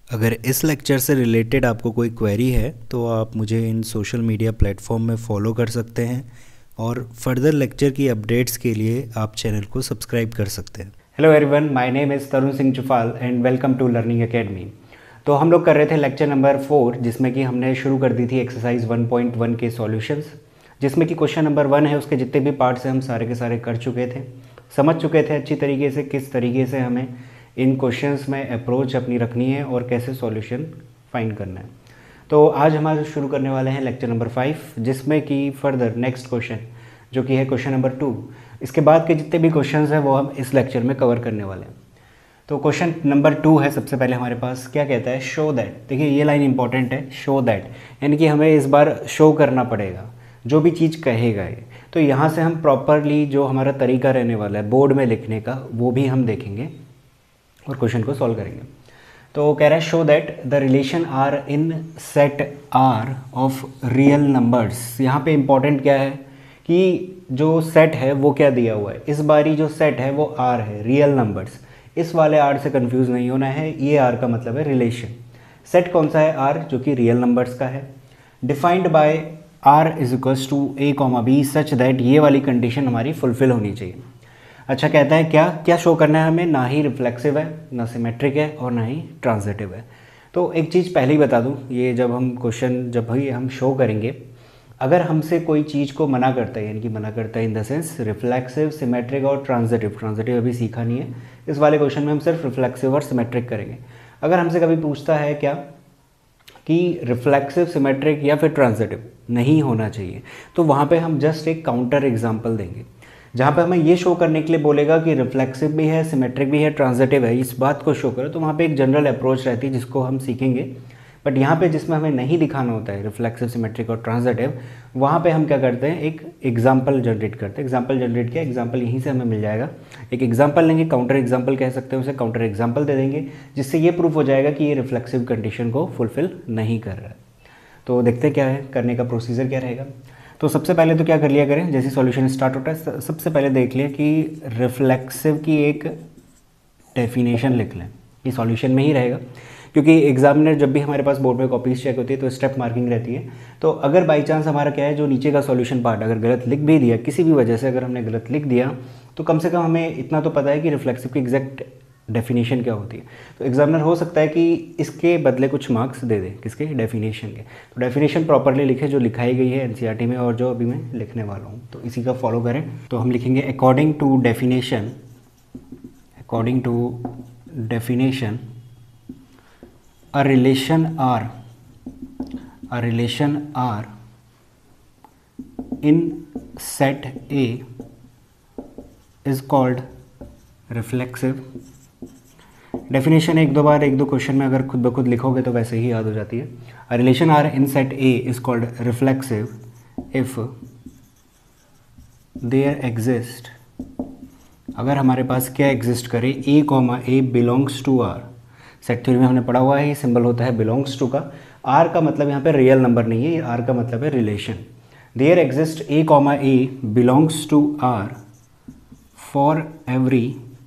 अगर इस लेक्चर से रिलेटेड आपको कोई क्वेरी है तो आप मुझे इन सोशल मीडिया प्लेटफॉर्म में फ़ॉलो कर सकते हैं और फर्दर लेक्चर की अपडेट्स के लिए आप चैनल को सब्सक्राइब कर सकते हैं। Hello everyone, my name is Tarun Singh Chuphal and welcome to learning academy. तो हम लोग कर रहे थे लेक्चर नंबर 4, जिसमें कि हमने शुरू कर दी थी एक्सरसाइज 1.1 के सॉल्यूशंस, जिसमें कि क्वेश्चन नंबर 1 है, उसके जितने भी पार्ट्स हैं हम सारे के सारे कर चुके थे, समझ चुके थे अच्छी तरीके से किस तरीके से हमें इन क्वेश्चंस में अप्रोच अपनी रखनी है और कैसे सॉल्यूशन फाइंड करना है। तो आज हमारे शुरू करने वाले हैं लेक्चर नंबर 5, जिसमें कि फर्दर नेक्स्ट क्वेश्चन जो कि है क्वेश्चन नंबर 2, इसके बाद के जितने भी क्वेश्चंस हैं वो हम इस लेक्चर में कवर करने वाले हैं। तो क्वेश्चन नंबर 2 है सबसे पहले हमारे पास, क्या कहता है, शो दैट। देखिए ये लाइन इंपॉर्टेंट है, शो दैट, यानी कि हमें इस बार शो करना पड़ेगा जो भी चीज़ कहेगा ये। तो यहाँ से हम प्रॉपरली जो हमारा तरीका रहने वाला है बोर्ड में लिखने का वो भी हम देखेंगे और क्वेश्चन को सॉल्व करेंगे। तो कह रहा है show that the relation R in set R of real numbers. यहाँ पे इंपॉर्टेंट क्या है कि जो सेट है वो क्या दिया हुआ है, इस बारी जो सेट है वो आर है, रियल नंबर्स। इस वाले आर से कंफ्यूज नहीं होना है, ये आर का मतलब है रिलेशन। सेट कौन सा है, आर, जो कि रियल नंबर्स का है। Defined by R is equals to a comma b such that ये वाली कंडीशन हमारी फुलफिल होनी चाहिए। अच्छा, कहता है क्या क्या शो करना है हमें, ना ही रिफ्लेक्सिव है, ना सिमेट्रिक है और ना ही ट्रांजिटिव है। तो एक चीज़ पहले ही बता दूं, ये जब हम क्वेश्चन जब भी हम शो करेंगे, अगर हमसे कोई चीज़ को मना करता है, यानी कि मना करता है in the sense reflexive, symmetric और ट्रांजिटिव, ट्रांजिटिव अभी सीखा नहीं है, इस वाले क्वेश्चन में हम सिर्फ रिफ्लेक्सिव और सिमेट्रिक करेंगे। अगर हमसे कभी पूछता है क्या कि रिफ्लेक्सिव, सिमेट्रिक या फिर ट्रांजिटिव नहीं होना चाहिए, तो वहाँ पे हम जस्ट एक काउंटर एग्जांपल देंगे, जहाँ पे हमें ये शो करने के लिए बोलेगा कि रिफ्लेक्सिव भी है, सिमेट्रिक भी है, ट्रांजिटिव है, इस बात को शो करो। तो वहाँ पे एक जनरल अप्रोच रहती है जिसको हम सीखेंगे। बट यहाँ पे जिसमें हमें नहीं दिखाना होता है रिफ्लेक्सिव, सिमेट्रिक और ट्रांजिटिव, वहाँ पे हम क्या करते हैं, एक एग्जाम्पल जनरेट करते हैं। एग्जाम्पल जनरेट किया, एग्जाम्पल यहीं से हमें मिल जाएगा। एक एग्जाम्पल लेंगे, काउंटर एग्जाम्पल कह सकते हैं उसे, काउंटर एग्जाम्पल दे देंगे, जिससे ये प्रूफ हो जाएगा कि ये रिफ्लेक्सिव कंडीशन को फुलफिल नहीं कर रहा है। तो देखते क्या है, करने का प्रोसीजर क्या रहेगा। तो सबसे पहले तो क्या कर लिया करें, जैसे सॉल्यूशन स्टार्ट होता है सबसे पहले देख लें कि रिफ्लेक्सिव की एक डेफिनेशन लिख लें। ये सॉल्यूशन में ही रहेगा, क्योंकि एग्जामिनर जब भी हमारे पास बोर्ड में कॉपीज चेक होती है तो स्टेप मार्किंग रहती है। तो अगर बाई चांस हमारा क्या है, जो नीचे का सॉल्यूशन पार्ट अगर गलत लिख भी दिया, किसी भी वजह से अगर हमने गलत लिख दिया, तो कम से कम हमें इतना तो पता है कि रिफ्लेक्सिव की एग्जैक्ट डेफिनेशन क्या होती है। तो एग्जामिनर हो सकता है कि इसके बदले कुछ मार्क्स दे दे, किसके, डेफिनेशन के। तो डेफिनेशन प्रॉपरली लिखे जो लिखाई गई है एनसीईआरटी में और जो अभी मैं लिखने वाला हूँ, तो इसी का फॉलो करें। तो हम लिखेंगे according to definition, according to definition a relation R in set A is called reflexive। Definition एक दो क्वेश्चन में अगर खुद ब खुद लिखोगे तो वैसे ही याद हो जाती है। A relation R in set A is called reflexive if there exist, अगर हमारे पास क्या एग्जिस्ट करे, A comma A belongs to R। Set theory में हमने पढ़ा हुआ है, ये सिंबल होता है बिलोंग्स टू का। आर का मतलब यहाँ पे रियल नंबर नहीं है, आर का मतलब है relation. There exist a comma a belongs to R for every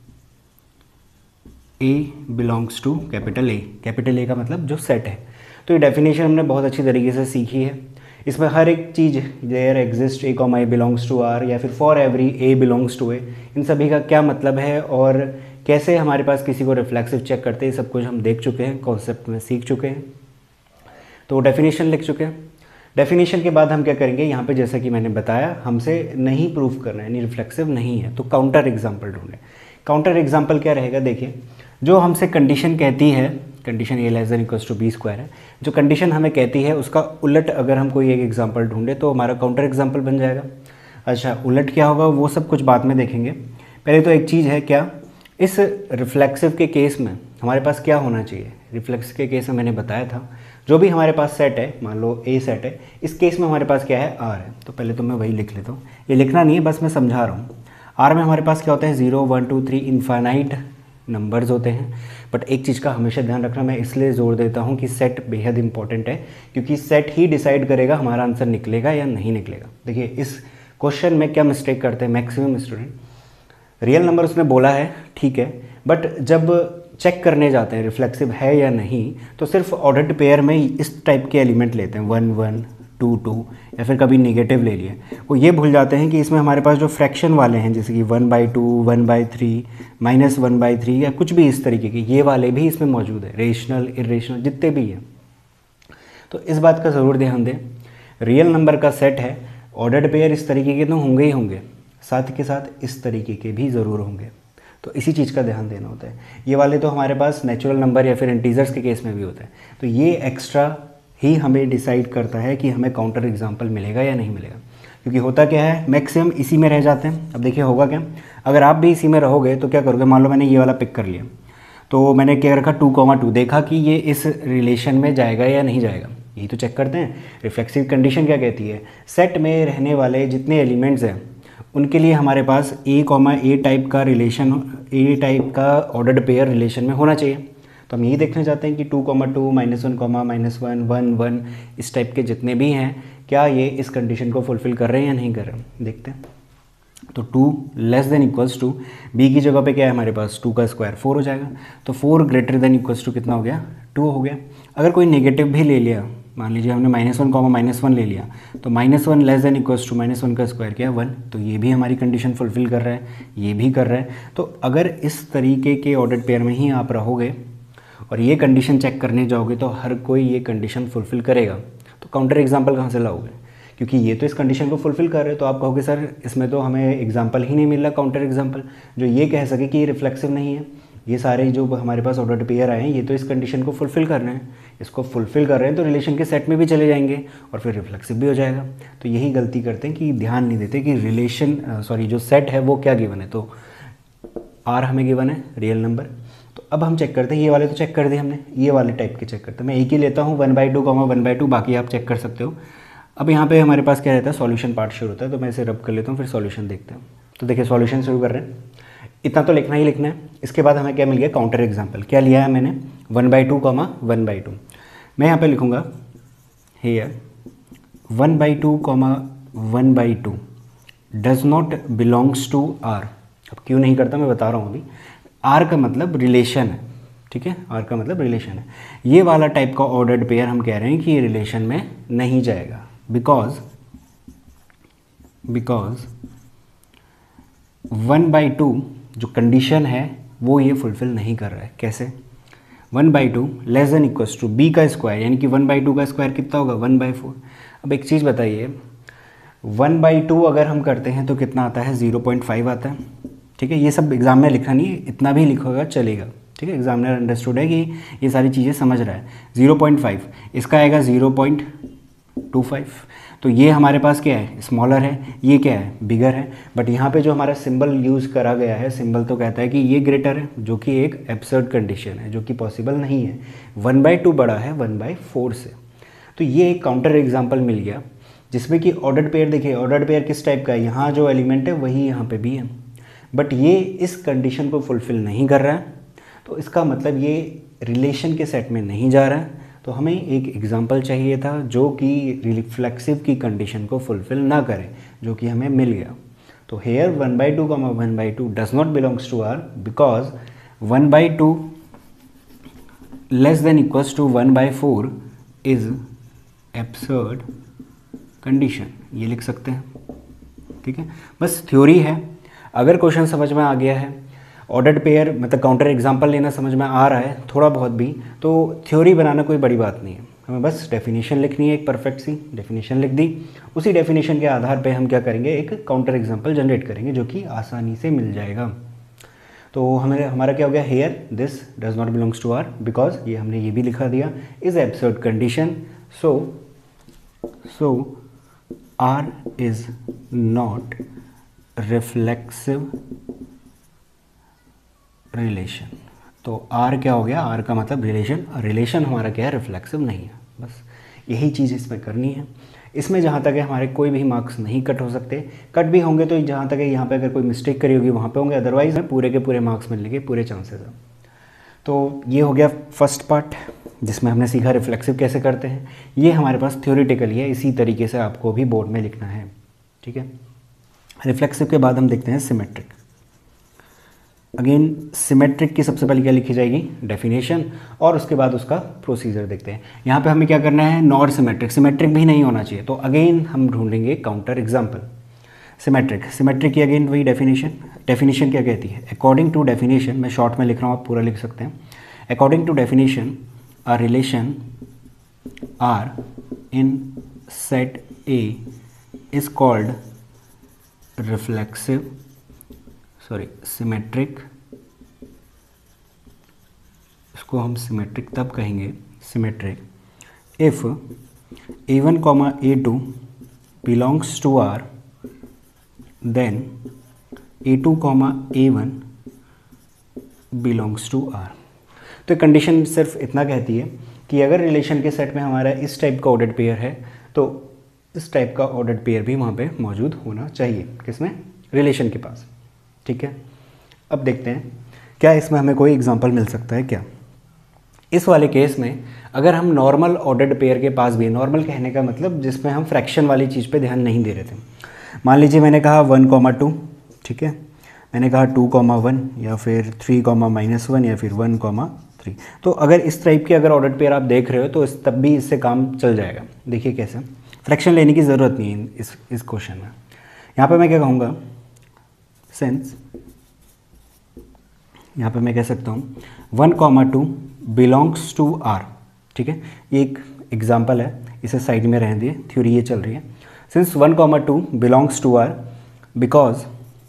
a belongs to capital A. Capital A का मतलब जो सेट है। तो ये डेफिनेशन हमने बहुत अच्छी तरीके से सीखी है। इसमें हर एक चीज़, there exist a comma a belongs to R या फिर for every a belongs to a, इन सभी का क्या मतलब है और कैसे हमारे पास किसी को रिफ्लेक्सिव चेक करते हैं, सब कुछ हम देख चुके हैं, कॉन्सेप्ट में सीख चुके हैं। तो डेफिनेशन लिख चुके हैं। डेफिनेशन के बाद हम क्या करेंगे, यहाँ पे जैसा कि मैंने बताया, हमसे नहीं प्रूफ करना है, यानी रिफ्लेक्सिव नहीं है, तो काउंटर एग्जाम्पल ढूंढें। काउंटर एग्जाम्पल क्या रहेगा, देखिए, जो हमसे कंडीशन कहती है, condition a less than equals to b square है, जो कंडीशन हमें कहती है उसका उलट अगर हम कोई एक एग्जाम्पल ढूंढे तो हमारा काउंटर एग्जाम्पल बन जाएगा। अच्छा, उलट क्या होगा वो सब कुछ बाद में देखेंगे। पहले तो एक चीज़ है क्या, इस रिफ्लेक्सिव के केस में हमारे पास क्या होना चाहिए। रिफ्लेक्सिव के केस में मैंने बताया था, जो भी हमारे पास सेट है, मान लो ए सेट है, इस केस में हमारे पास क्या है, आर है। तो पहले तो मैं वही लिख लेता हूँ, ये लिखना नहीं है, बस मैं समझा रहा हूँ। आर में हमारे पास क्या होता है, 0 1 2 3 इनफाइनाइट नंबर्स होते हैं। बट एक चीज़ का हमेशा ध्यान रखना, मैं इसलिए जोर देता हूँ कि सेट बेहद इंपॉर्टेंट है, क्योंकि सेट ही डिसाइड करेगा हमारा आंसर निकलेगा या नहीं निकलेगा। देखिए इस क्वेश्चन में क्या मिस्टेक करते हैं मैक्सिमम स्टूडेंट, रियल नंबर उसने बोला है ठीक है, बट जब चेक करने जाते हैं रिफ्लेक्सिव है या नहीं, तो सिर्फ ऑर्डर्ड पेयर में इस टाइप के एलिमेंट लेते हैं 1 1 2 2 या फिर कभी नेगेटिव ले लिए। वो ये भूल जाते हैं कि इसमें हमारे पास जो फ्रैक्शन वाले हैं जैसे कि 1/2 1/3 -1/3 या कुछ भी इस तरीके के, ये वाले भी इसमें मौजूद है, रेशनल इरेशनल जितने भी हैं। तो इस बात का ज़रूर ध्यान दें, रियल नंबर का सेट है, ऑर्डर्ड पेयर इस तरीके के तो होंगे ही होंगे, साथ के साथ इस तरीके के भी ज़रूर होंगे। तो इसी चीज़ का ध्यान देना होता है। ये वाले तो हमारे पास नेचुरल नंबर या फिर इंटीजर्स के केस में भी होता है। तो ये एक्स्ट्रा ही हमें डिसाइड करता है कि हमें काउंटर एग्जाम्पल मिलेगा या नहीं मिलेगा, क्योंकि होता क्या है मैक्सिमम इसी में रह जाते हैं। अब देखिए होगा क्या, अगर आप भी इसी में रहोगे तो क्या करोगे, मान लो मैंने ये वाला पिक कर लिया, तो मैंने क्या रखा 2,2, देखा कि ये इस रिलेशन में जाएगा या नहीं जाएगा, यही तो चेक करते हैं। रिफ्लेक्सिव कंडीशन क्या कहती है, सेट में रहने वाले जितने एलिमेंट्स हैं उनके लिए हमारे पास ए टाइप का रिलेशन, ए टाइप का ऑर्डर्ड पेयर रिलेशन में होना चाहिए। तो हम यही देखना चाहते हैं कि 2,2 -1, -1 1 1 इस टाइप के जितने भी हैं क्या ये इस कंडीशन को फुलफ़िल कर रहे हैं या नहीं कर रहे हैं, देखते हैं। तो 2 <= बी की जगह पे क्या है हमारे पास 2 का स्क्वायर 4 हो जाएगा, तो 4 <= कितना हो गया 2 हो गया। अगर कोई नेगेटिव भी ले लिया, मान लीजिए हमने -1, -1 ले लिया, तो -1 <= -1 का स्क्वायर क्या है 1, तो ये भी हमारी कंडीशन फुलफ़िल कर रहा है, ये भी कर रहा है। तो अगर इस तरीके के ऑर्डर्ड पेयर में ही आप रहोगे और ये कंडीशन चेक करने जाओगे तो हर कोई ये कंडीशन फुलफ़िल करेगा, तो काउंटर एग्जाम्पल कहाँ से लाओगे, क्योंकि ये तो इस कंडीशन को फुलफ़िल कर रहे हो। तो आप कहोगे सर इसमें तो हमें एग्जाम्पल ही नहीं मिल रहा काउंटर एग्जाम्पल जो ये कह सके कि ये रिफ्लेक्सिव नहीं है। ये सारे जो हमारे पास ऑर्डर्ड पेयर आए हैं ये तो इस कंडीशन को फुलफ़िल कर रहे हैं, इसको फुलफ़िल कर रहे हैं तो रिलेशन के सेट में भी चले जाएंगे और फिर रिफ्लेक्सिव भी हो जाएगा। तो यही गलती करते हैं कि ध्यान नहीं देते कि रिलेशन जो सेट है वो क्या गिवन है। तो आर हमें गिवन है रियल नंबर। तो अब हम चेक करते हैं, ये वाले तो चेक कर दिए हमने, ये वाले टाइप के चेक करते हैं। मैं एक ही लेता हूँ 1/2, 1/2, बाकी आप चेक कर सकते हो। अब यहाँ पे हमारे पास क्या रहता है, सॉल्यूशन पार्ट शुरू होता है, तो मैं इसे रब कर लेता हूँ, फिर सॉल्यूशन देखते हैं। तो देखिए सॉल्यूशन शुरू कर रहे हैं, इतना तो लिखना ही लिखना है। इसके बाद हमें क्या मिल गया, काउंटर एग्जाम्पल। क्या लिया है मैंने 1/2, 1/2। मैं यहाँ पे लिखूँगा here 1/2, 1/2 does not belongs to R. अब क्यों नहीं करता मैं बता रहा हूँ अभी। आर का मतलब रिलेशन है, ठीक है, आर का मतलब रिलेशन है। ये वाला टाइप का ऑर्डर्ड पेयर हम कह रहे हैं कि ये रिलेशन में नहीं जाएगा, बिकॉज 1/2 जो कंडीशन है वो ये फुलफिल नहीं कर रहा है। कैसे, 1/2 <= बी का स्क्वायर, यानी कि 1/2 का स्क्वायर कितना होगा 1/4। अब एक चीज़ बताइए, 1/2 अगर हम करते हैं तो कितना आता है 0.5 आता है, ठीक है। ये सब एग्जाम में लिखा नहीं है, इतना भी लिखोगा चलेगा, ठीक है। एग्जामिनर अंडरस्टूड है कि ये सारी चीज़ें समझ रहा है। 0.5 इसका आएगा 0.25। तो ये हमारे पास क्या है, स्मॉलर है, ये क्या है, बिगर है। बट यहाँ पे जो हमारा सिंबल यूज़ करा गया है, सिंबल तो कहता है कि ये ग्रेटर है, जो कि एक एब्सर्ड कंडीशन है, जो कि पॉसिबल नहीं है। 1/2 बड़ा है 1/4 से। तो ये एक काउंटर एग्जाम्पल मिल गया जिसमें कि ऑर्डर्ड पेयर, देखिए ऑर्डर्ड पेयर किस टाइप का है, यहाँ जो एलिमेंट है वही यहाँ पे भी है, बट ये इस कंडीशन को फुलफ़िल नहीं कर रहा है। तो इसका मतलब ये रिलेशन के सेट में नहीं जा रहा है। तो हमें एक एग्जांपल चाहिए था जो कि रिफ्लेक्सिव की कंडीशन को फुलफ़िल ना करे, जो कि हमें मिल गया। तो here 1/2, 1/2 does not belongs to R because 1/2 <= 1/4 is absurd condition. ये लिख सकते हैं, ठीक है। बस थ्योरी है, अगर क्वेश्चन समझ में आ गया है, ऑर्डर्ड पेयर मतलब काउंटर एग्जांपल लेना समझ में आ रहा है थोड़ा बहुत भी, तो थ्योरी बनाना कोई बड़ी बात नहीं है। हमें बस डेफिनेशन लिखनी है, एक परफेक्ट सी डेफिनेशन लिख दी। उसी डेफिनेशन के आधार पे हम क्या करेंगे, एक काउंटर एग्जांपल जनरेट करेंगे जो कि आसानी से मिल जाएगा। तो हमारा क्या हो गया, here this does not belongs to R because ये हमने ये भी लिखा दिया, is absurd condition, so R is not reflexive relation. तो आर क्या हो गया, आर का मतलब रिलेशन, रिलेशन हमारा क्या है, रिफ्लेक्सिव नहीं है। बस यही चीज़ इसमें करनी है। इसमें जहाँ तक है हमारे कोई भी मार्क्स नहीं कट हो सकते, कट भी होंगे तो जहाँ तक है यहाँ पे अगर कोई मिस्टेक करी होगी वहाँ पे होंगे, अदरवाइज में पूरे के पूरे मार्क्स मिलने के पूरे चांसेस हैं। तो ये हो गया फर्स्ट पार्ट जिसमें हमने सीखा रिफ्लेक्सिव कैसे करते हैं। ये हमारे पास थ्योरेटिकली है, इसी तरीके से आपको भी बोर्ड में लिखना है, ठीक है। रिफ्लेक्सिव के बाद हम देखते हैं सिमेट्रिक। अगेन सिमेट्रिक की सबसे पहले क्या लिखी जाएगी, डेफिनेशन, और उसके बाद उसका प्रोसीजर देखते हैं। यहाँ पे हमें क्या करना है, नॉट सिमेट्रिक, सिमेट्रिक भी नहीं होना चाहिए, तो अगेन हम ढूंढेंगे काउंटर एग्जाम्पल। सिमेट्रिक की अगेन वही डेफिनेशन क्या कहती है, अकॉर्डिंग टू डेफिनेशन, मैं शॉर्ट में लिख रहा हूँ, आप पूरा लिख सकते हैं। According to definition a relation R in set A is called symmetric. इसको हम सिमेट्रिक तब कहेंगे, symmetric if a1, a2 belongs to R, then a2, a1 belongs to R। तो कंडीशन सिर्फ इतना कहती है कि अगर रिलेशन के सेट में हमारा इस टाइप का ऑर्डर्ड पेयर है तो इस टाइप का ऑर्डर्ड पेयर भी वहाँ पे मौजूद होना चाहिए, किसमें, रिलेशन के पास। ठीक है, अब देखते हैं क्या इसमें हमें कोई एग्जांपल मिल सकता है क्या। इस वाले केस में अगर हम नॉर्मल ऑर्डर्ड पेयर के पास भी, नॉर्मल कहने का मतलब जिसमें हम फ्रैक्शन वाली चीज़ पे ध्यान नहीं दे रहे थे, मान लीजिए मैंने कहा 1, 2, ठीक है, मैंने कहा 2, 1 या फिर 3, -1 या फिर 1, 3। तो अगर इस टाइप के अगर ऑर्डर्ड पेयर आप देख रहे हो तो तब भी इससे काम चल जाएगा। देखिए कैसे, फ्रैक्शन लेने की ज़रूरत नहीं है इस क्वेश्चन में। यहाँ पे मैं क्या कहूँगा, सेंस, यहाँ पे मैं कह सकता हूँ 1, 2 बिलोंग्स टू R। ठीक है, ये एक एग्जाम्पल है, इसे साइड में रहने दिए, थ्योरी ये चल रही है। Since 1, 2 belongs to R because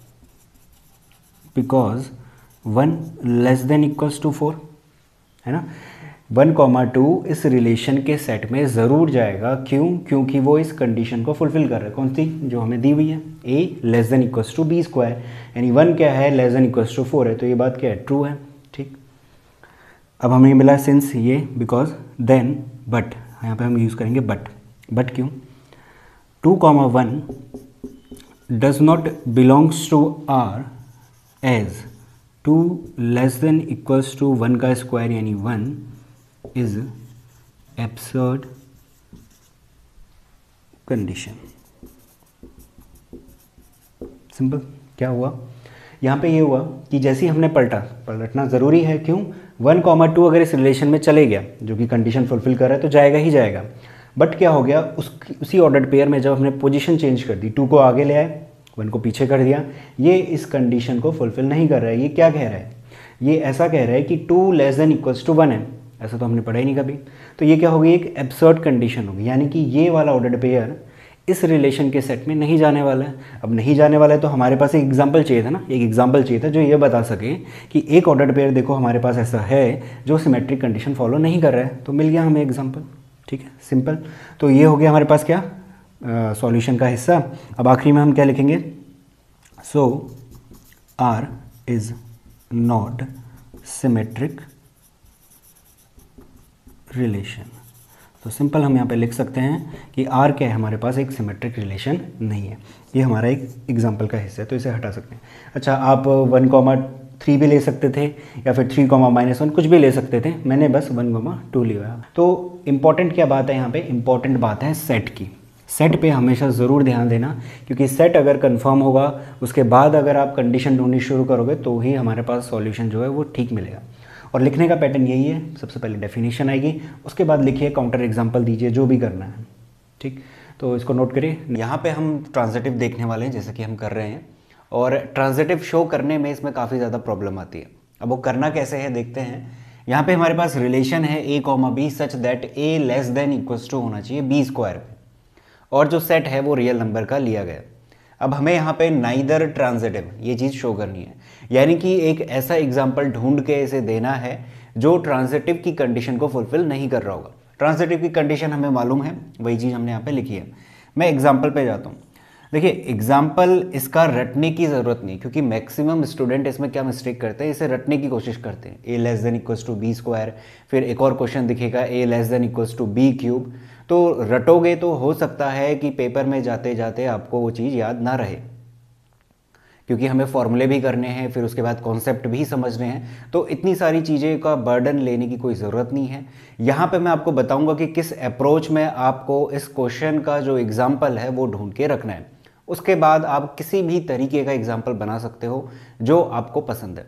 1 less than equals to 4, है ना। 1, 2 इस रिलेशन के सेट में ज़रूर जाएगा, क्यों, क्योंकि वो इस कंडीशन को फुलफिल कर रहा है, कौन सी, जो हमें दी हुई है, a less than equals to b square, यानी 1 क्या है, लेस देन इक्वल्स टू 4 है, तो ये बात क्या है, ट्रू है। ठीक, अब हमें मिला सिंस ये, बिकॉज, देन, बट, यहाँ पे हम यूज़ करेंगे बट क्यों, 2, 1 does not belongs to R as 2 less than equals to 1 का स्क्वायर यानी 1 इज एब्सर्ड कंडीशन। सिंपल, क्या हुआ यहाँ पे, ये हुआ कि जैसे ही हमने पलटना ज़रूरी है, क्यों, 1, 2 अगर इस रिलेशन में चले गया जो कि कंडीशन फुलफिल कर रहा है तो जाएगा ही जाएगा। बट क्या हो गया, उसी ऑर्डर्ड पेयर में जब हमने पोजीशन चेंज कर दी, 2 को आगे ले आए, 1 को पीछे कर दिया, ये इस कंडीशन को फुलफिल नहीं कर रहा है। ये क्या कह रहा है, ये ऐसा कह रहा है कि 2 लेस देन इक्वल्स टू 1 है, ऐसा तो हमने पढ़ा ही नहीं कभी। तो ये क्या होगी, एक एब्सर्ड कंडीशन होगी, यानी कि ये वाला ऑर्डर्ड पेयर इस रिलेशन के सेट में नहीं जाने वाला है। अब नहीं जाने वाला है तो हमारे पास एक एग्जांपल चाहिए था ना, एक एग्जांपल चाहिए था जो ये बता सके कि एक ऑर्डर्ड पेयर देखो हमारे पास ऐसा है जो सिमेट्रिक कंडीशन फॉलो नहीं कर रहा है, तो मिल गया हमें एग्जांपल। ठीक है, सिंपल। तो ये हो गया हमारे पास क्या, सॉल्यूशन का हिस्सा। अब आखिरी में हम क्या लिखेंगे, so R is not symmetric relation. तो सिंपल हम यहाँ पे लिख सकते हैं कि R क्या है, हमारे पास एक सिमेट्रिक रिलेशन नहीं है। ये हमारा एक एग्जाम्पल का हिस्सा है, तो इसे हटा सकते हैं। अच्छा, आप 1, 3 भी ले सकते थे या फिर 3, -1 कुछ भी ले सकते थे, मैंने बस 1, 2 लिया। तो इम्पॉर्टेंट क्या बात है यहाँ पे, इम्पॉर्टेंट बात है सेट की। सेट पे हमेशा ज़रूर ध्यान देना, क्योंकि सेट अगर कंफर्म होगा उसके बाद अगर आप कंडीशन ढूंढनी शुरू करोगे तो ही हमारे पास सॉल्यूशन जो है वो ठीक मिलेगा। और लिखने का पैटर्न यही है, सबसे पहले डेफिनेशन आएगी, उसके बाद लिखिए, काउंटर एग्जांपल दीजिए, जो भी करना है। ठीक, तो इसको नोट करिए। यहाँ पे हम ट्रांजिटिव देखने वाले हैं, जैसे कि हम कर रहे हैं, और ट्रांजिटिव शो करने में इसमें काफ़ी ज़्यादा प्रॉब्लम आती है। अब वो करना कैसे है देखते हैं। यहाँ पे हमारे पास रिलेशन है a, b such that a less than equals to होना चाहिए b स्क्वायर पे, और जो सेट है वो रियल नंबर का लिया गया। अब हमें यहाँ पे नाइदर ट्रांजिटिव ये चीज़ शो करनी है, यानी कि एक ऐसा एग्जाम्पल ढूंढ के इसे देना है जो ट्रांजिटिव की कंडीशन को फुलफिल नहीं कर रहा होगा। ट्रांजिटिव की कंडीशन हमें मालूम है, वही चीज़ हमने यहाँ पे लिखी है। मैं एग्जाम्पल पे जाता हूँ। देखिए, एग्जाम्पल इसका रटने की ज़रूरत नहीं, क्योंकि मैक्सिमम स्टूडेंट इसमें क्या मिस्टेक करते हैं, इसे रटने की कोशिश करते हैं। a less than equals to b square, फिर एक और क्वेश्चन दिखेगा a less than equals to b cube. तो रटोगे तो हो सकता है कि पेपर में जाते जाते आपको वो चीज़ याद ना रहे, क्योंकि हमें फॉर्मूले भी करने हैं, फिर उसके बाद कॉन्सेप्ट भी समझने हैं। तो इतनी सारी चीज़ें का बर्डन लेने की कोई ज़रूरत नहीं है। यहाँ पे मैं आपको बताऊंगा कि किस अप्रोच में आपको इस क्वेश्चन का जो एग्जाम्पल है वो ढूंढ के रखना है। उसके बाद आप किसी भी तरीके का एग्जाम्पल बना सकते हो जो आपको पसंद है।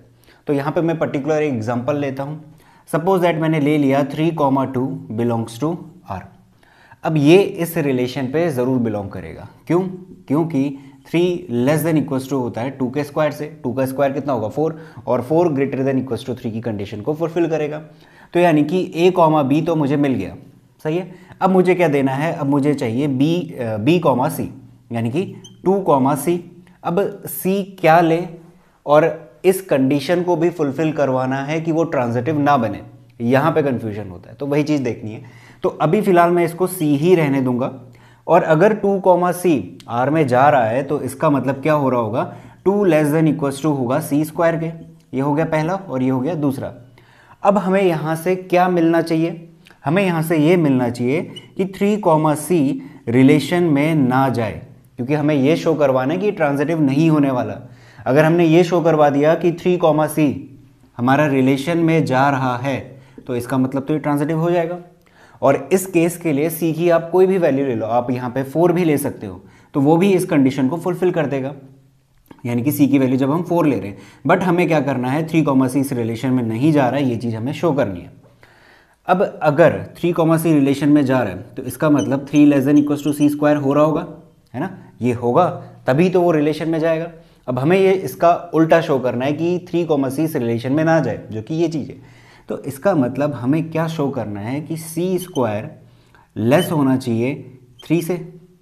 तो यहाँ पे मैं पर्टिकुलर एक एग्जांपल लेता हूँ। सपोज दैट मैंने ले लिया 3,2 बिलोंग्स टू आर। अब ये इस रिलेशन पे ज़रूर बिलोंग करेगा। क्यों? क्योंकि 3 लेस देन इक्वल्स टू होता है 2 के स्क्वायर से। 2 का स्क्वायर कितना होगा 4, और 4 ग्रेटर देन इक्वल्स टू 3 की कंडीशन को फुलफिल करेगा। तो यानी कि ए कॉमा बी तो मुझे मिल गया, सही है। अब मुझे क्या देना है, अब मुझे चाहिए बी कॉमा सी, यानी कि 2 कॉमा सी। अब सी क्या ले और इस कंडीशन को भी फुलफिल करवाना है कि वो ट्रांजिटिव ना बने, यहाँ पे कंफ्यूजन होता है, तो वही चीज़ देखनी है। तो अभी फिलहाल मैं इसको सी ही रहने दूंगा, और अगर 2 कॉमा सी आर में जा रहा है तो इसका मतलब क्या हो रहा होगा, 2 लेस देन इक्वल्स टू होगा सी स्क्वायर के। ये हो गया पहला और ये हो गया दूसरा। अब हमें यहाँ से क्या मिलना चाहिए, हमें यहाँ से ये मिलना चाहिए कि 3 कॉमा सी रिलेशन में ना जाए, क्योंकि हमें ये शो करवाना है कि ट्रांजिटिव नहीं होने वाला। अगर हमने ये शो करवा दिया कि 3 कॉमा सी हमारा रिलेशन में जा रहा है तो इसका मतलब तो ये ट्रांजिटिव हो जाएगा। और इस केस के लिए सी की आप कोई भी वैल्यू ले लो, आप यहाँ पे 4 भी ले सकते हो, तो वो भी इस कंडीशन को फुलफिल कर देगा। यानी कि सी की वैल्यू जब हम 4 ले रहे हैं, बट हमें क्या करना है, 3 कॉमा सी इस रिलेशन में नहीं जा रहा है, ये चीज़ हमें शो करनी है। अब अगर 3 कॉमा सी रिलेशन में जा रहा है तो इसका मतलब 3 less than equals to c square हो रहा होगा, है ना। ये होगा तभी तो वो रिलेशन में जाएगा। अब हमें ये इसका उल्टा शो करना है कि 3 कॉमा सी इस रिलेशन में ना जाए, जो कि ये चीज़ है। तो इसका मतलब हमें क्या शो करना है कि सी स्क्वायर लेस होना चाहिए 3 से,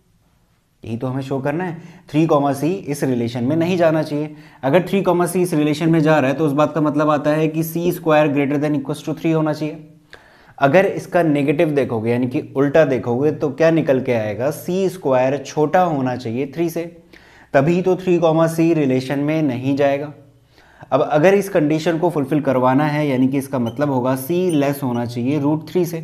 यही तो हमें शो करना है। 3 कॉमा सी इस रिलेशन में नहीं जाना चाहिए। अगर 3 कॉमा सी इस रिलेशन में जा रहा है तो उस बात का मतलब आता है कि c square greater than equals to 3 होना चाहिए। अगर इसका नेगेटिव देखोगे, यानी कि उल्टा देखोगे, तो क्या निकल के आएगा, सी स्क्वायर छोटा होना चाहिए 3 से, तभी तो 3 कॉमा सी रिलेशन में नहीं जाएगा। अब अगर इस कंडीशन को फुलफिल करवाना है, यानी कि इसका मतलब होगा सी लेस होना चाहिए √3 से।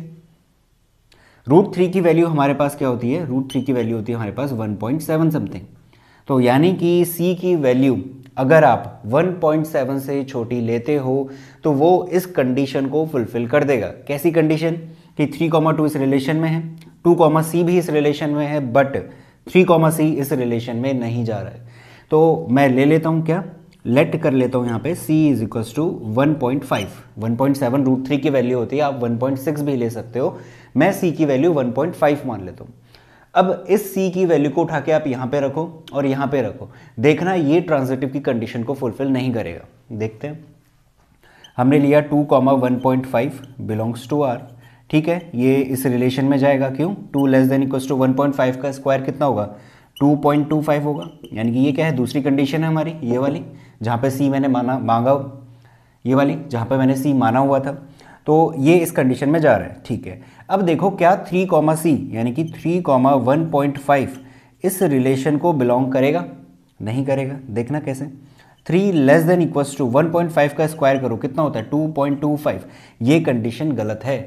√3 की वैल्यू हमारे पास क्या होती है, √3 की वैल्यू होती है हमारे पास 1.7 समथिंग। तो यानी कि सी की वैल्यू अगर आप 1.7 से छोटी लेते हो तो वो इस कंडीशन को फुलफिल कर देगा। कैसी कंडीशन, कि 3,2 इस रिलेशन में है, 2 कॉमा सी भी इस रिलेशन में है, बट 3 कॉमा सी इस रिलेशन में नहीं जा रहा है। तो मैं ले लेता हूँ क्या, लेट कर लेता हूँ यहाँ पे c इज इक्वल्स टू 1.5। 1.7 √3 की वैल्यू होती है, आप 1.6 भी ले सकते हो। मैं c की वैल्यू 1.5 मान लेता हूँ। अब इस c की वैल्यू को उठा के आप यहाँ पे रखो और यहाँ पे रखो, देखना ये ट्रांजिटिव की कंडीशन को फुलफिल नहीं करेगा। देखते हैं, हमने लिया 2 कॉमा 1.5 बिलोंग्स टू r, ठीक है। ये इस रिलेशन में जाएगा, क्यों, 2 लेस देन इक्वल्स टू 1.5 का स्क्वायर कितना होगा, 2.25 होगा। यानी कि ये क्या है, दूसरी कंडीशन है हमारी, ये वाली जहाँ पे c मैंने मांगा, ये वाली जहाँ पे मैंने c माना हुआ था। तो ये इस कंडीशन में जा रहा है, ठीक है। अब देखो क्या 3 कॉमा सी यानी कि 3 कॉमा 1.5 इस रिलेशन को बिलोंग करेगा, नहीं करेगा। देखना कैसे, 3 लेस देन इक्वल्स टू 1.5 का स्क्वायर करो कितना होता है 2.25। ये कंडीशन गलत है।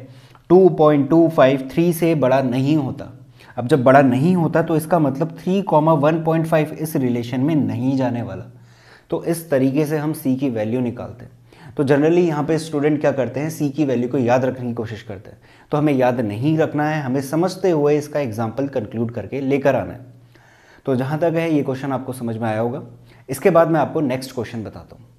2.25 3 से बड़ा नहीं होता। अब जब बड़ा नहीं होता तो इसका मतलब 3 कॉमा 1.5 इस रिलेशन में नहीं जाने वाला। तो इस तरीके से हम c की वैल्यू निकालते हैं। तो जनरली यहाँ पे स्टूडेंट क्या करते हैं, c की वैल्यू को याद रखने की कोशिश करते हैं। तो हमें याद नहीं रखना है, हमें समझते हुए इसका एग्जाम्पल कंक्लूड करके लेकर आना है। तो जहाँ तक है ये क्वेश्चन आपको समझ में आया होगा। इसके बाद मैं आपको नेक्स्ट क्वेश्चन बताता हूँ।